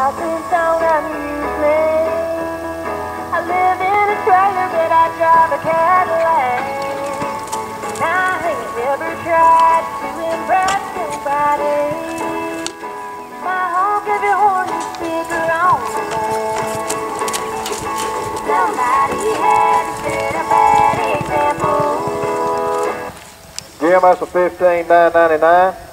house is on amusement. I live in a trailer, but I drive a Cadillac. I ain't never tried to impress nobody. My home's every horn and sticker on the land. Somebody had to set a bad example. Jim, that's a $15,999.